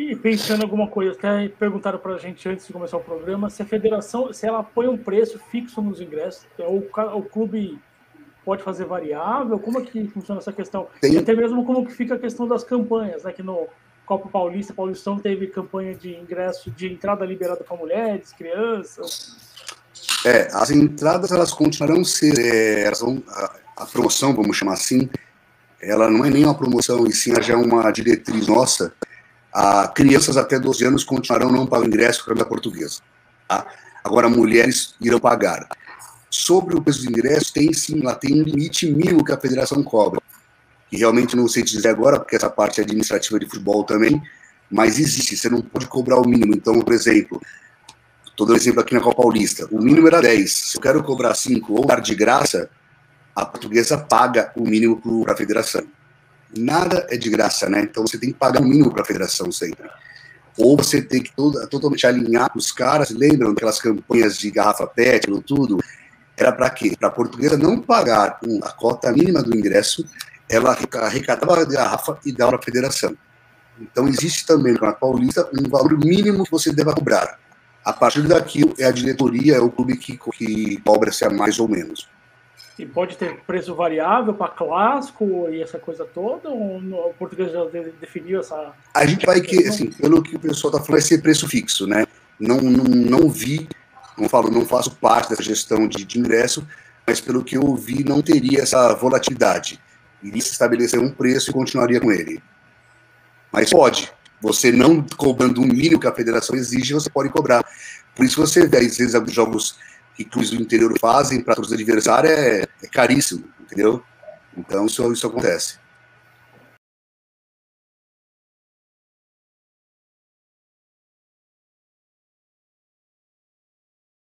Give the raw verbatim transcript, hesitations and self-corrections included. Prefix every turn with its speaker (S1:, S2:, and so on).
S1: E pensando em alguma coisa, até perguntaram para a gente antes de começar o programa, se a federação, se ela põe um preço fixo nos ingressos, ou o clube pode fazer variável, como é que funciona essa questão?
S2: Tem...
S1: E até mesmo como que fica a questão das campanhas, né? Que no Copa Paulista, Paulistão teve campanha de ingresso, de entrada liberada para mulheres, crianças.
S2: É, as entradas, elas continuarão ser, é, elas vão, a, a promoção, vamos chamar assim, ela não é nem uma promoção, e sim já é uma diretriz nossa. A crianças até doze anos continuarão não pagando ingresso para a portuguesa. Tá? Agora, mulheres irão pagar. Sobre o preço do ingresso, tem sim, lá tem um limite mínimo que a federação cobra. Que realmente não sei te dizer agora, porque essa parte é administrativa de futebol também, mas existe, você não pode cobrar o mínimo. Então, por exemplo, estou dando exemplo aqui na Copa Paulista, o mínimo era dez. Se eu quero cobrar cinco ou dar de graça, a portuguesa paga o mínimo para a federação. Nada é de graça, né? Então você tem que pagar o mínimo para a federação sempre. Ou você tem que toda, totalmente alinhar com os caras. Lembram aquelas campanhas de garrafa pet, tudo? Era para quê? Para a portuguesa não pagar a cota mínima do ingresso, ela arrecadava a garrafa e dava para a federação. Então existe também na Paulista um valor mínimo que você deva cobrar. A partir daquilo é a diretoria, é o clube que, que cobra se é mais ou menos.
S1: E pode ter preço variável para clássico e essa coisa toda? Ou o português já definiu essa...
S2: A gente vai que, assim, pelo que o pessoal está falando, vai ser preço fixo, né? Não, não, não vi, não falo, não faço parte dessa gestão de, de ingresso, mas pelo que eu vi, não teria essa volatilidade. Iria se estabelecer um preço e continuaria com ele. Mas pode. Você não cobrando um mínimo que a federação exige, você pode cobrar. Por isso você vê, às vezes, alguns jogos que clubes do interior fazem para a torcida adversária é, é caríssimo, entendeu? Então isso, isso acontece.